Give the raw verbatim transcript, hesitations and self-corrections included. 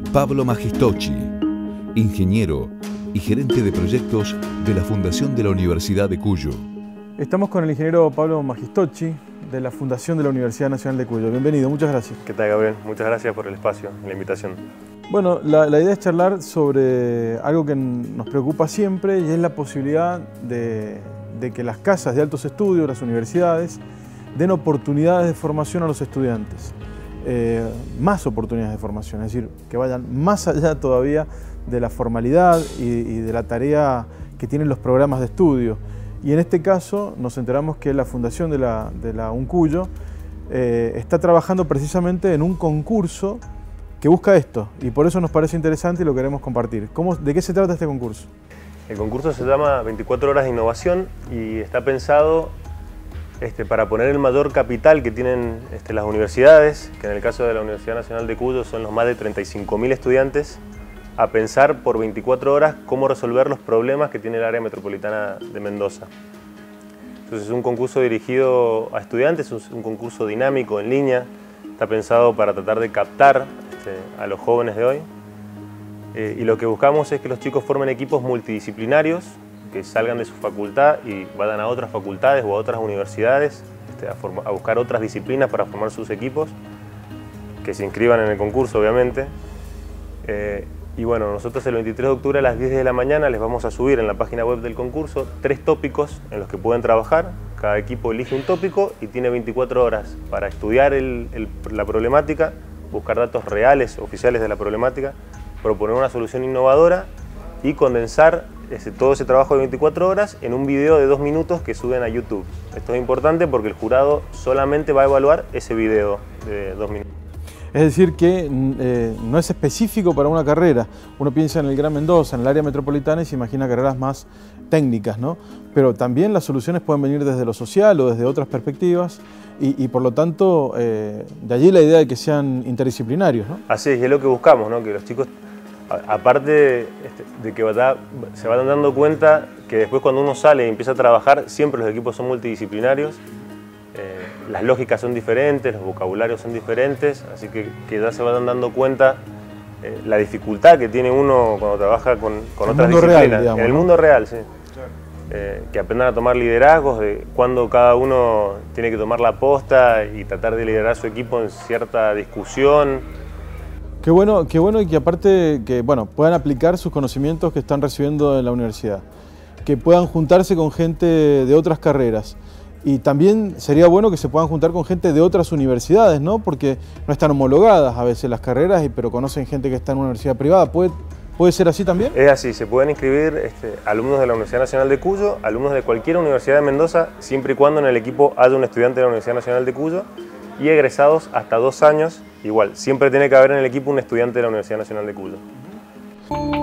Pablo Magistocchi, ingeniero y gerente de proyectos de la Fundación de la Universidad de Cuyo. Estamos con el ingeniero Pablo Magistocchi de la Fundación de la Universidad Nacional de Cuyo. Bienvenido, muchas gracias. ¿Qué tal, Gabriel? Muchas gracias por el espacio y la invitación. Bueno, la, la idea es charlar sobre algo que nos preocupa siempre y es la posibilidad de, de que las casas de altos estudios, las universidades, den oportunidades de formación a los estudiantes. Eh, más oportunidades de formación, es decir, que vayan más allá todavía de la formalidad y, y de la tarea que tienen los programas de estudio. Y en este caso nos enteramos que la Fundación de la, de la UNCuyo eh, está trabajando precisamente en un concurso que busca esto, y por eso nos parece interesante y lo queremos compartir. ¿Cómo, ¿De qué se trata este concurso? El concurso se llama veinticuatro horas de innovación y está pensado este, para poner el mayor capital que tienen este, las universidades, que en el caso de la Universidad Nacional de Cuyo son los más de treinta y cinco mil estudiantes, a pensar por veinticuatro horas cómo resolver los problemas que tiene el área metropolitana de Mendoza. Entonces es un concurso dirigido a estudiantes, es un concurso dinámico en línea, está pensado para tratar de captar este, a los jóvenes de hoy. Eh, y lo que buscamos es que los chicos formen equipos multidisciplinarios, que salgan de su facultad y vayan a otras facultades o a otras universidades este, a, a buscar otras disciplinas para formar sus equipos, que se inscriban en el concurso obviamente. Eh, y bueno, nosotros el veintitrés de octubre a las diez de la mañana les vamos a subir en la página web del concurso tres tópicos en los que pueden trabajar. Cada equipo elige un tópico y tiene veinticuatro horas para estudiar el, el, la problemática, buscar datos reales, oficiales de la problemática, proponer una solución innovadora y condensar ese, todo ese trabajo de veinticuatro horas en un video de dos minutos que suben a YouTube. Esto es importante porque el jurado solamente va a evaluar ese video de dos minutos. Es decir, que eh, no es específico para una carrera. Uno piensa en el Gran Mendoza, en el área metropolitana y se imagina carreras más técnicas, ¿no? Pero también las soluciones pueden venir desde lo social o desde otras perspectivas y, y por lo tanto, eh, de allí la idea de que sean interdisciplinarios, ¿no? Así es, y es lo que buscamos, ¿no? Que los chicos, aparte de, de que va, se van dando cuenta que después cuando uno sale y empieza a trabajar, siempre los equipos son multidisciplinarios, eh, las lógicas son diferentes, los vocabularios son diferentes, así que, que ya se van dando cuenta eh, la dificultad que tiene uno cuando trabaja con, con otras disciplinas. Real, digamos, en el mundo real, sí. Eh, que aprendan a tomar liderazgos, de cuando cada uno tiene que tomar la posta y tratar de liderar su equipo en cierta discusión. Qué bueno, qué bueno y que aparte que bueno, puedan aplicar sus conocimientos que están recibiendo en la universidad, que puedan juntarse con gente de otras carreras. Y también sería bueno que se puedan juntar con gente de otras universidades, ¿no? Porque no están homologadas a veces las carreras, pero conocen gente que está en una universidad privada. ¿Puede, puede ser así también? Es así, se pueden inscribir este, alumnos de la Universidad Nacional de Cuyo, alumnos de cualquier universidad de Mendoza, siempre y cuando en el equipo haya un estudiante de la Universidad Nacional de Cuyo, y egresados hasta dos años, igual, siempre tiene que haber en el equipo un estudiante de la Universidad Nacional de Cuyo.